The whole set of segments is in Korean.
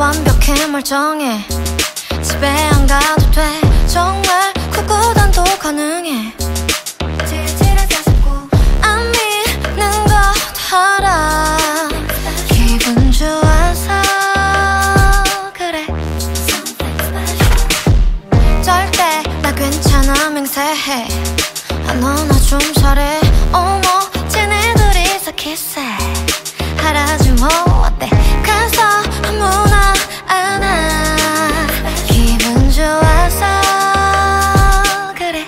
완벽해 멀쩡해. 집에 안 가도 돼. 정말 구구단도 가능해. 안 믿는 거 다 알아. 기분 좋아서 그래. 절대 나 괜찮아 맹세해. 아, 너나 좀 잘해. 어머 쟤네들이 사키세. 하라지 뭐 어때. 가서 아무나 안아. 기분 좋아서 그래.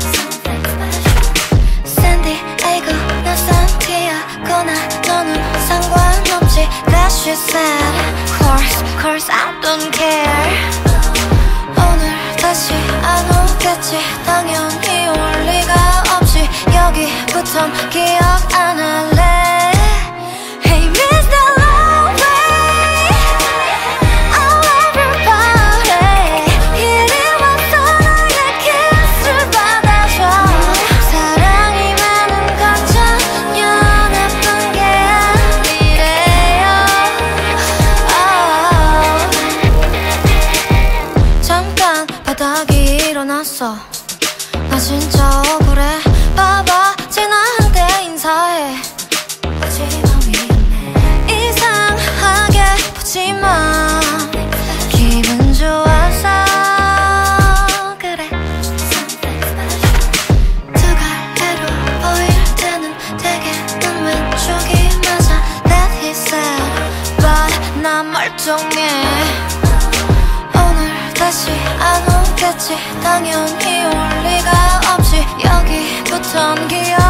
샌디에이고 나 산티아고나 너는 상관없지. Cause she said course I don't care. 오늘 다시 안 오겠지. 당연히 올 리가 없지. 여기부턴 기억 안 할래. 나 진짜 억울해. 봐봐 쟤 나한테 인사해. 이상하게 보지마. 기분 좋아서 그래. 두 갈래로 보일 때는 되게 난 왼쪽이 맞아. That he said but 난 멀쩡해. 오늘 다시 안 오겠지. 당연히 올 리가 없지. 여기부턴 기억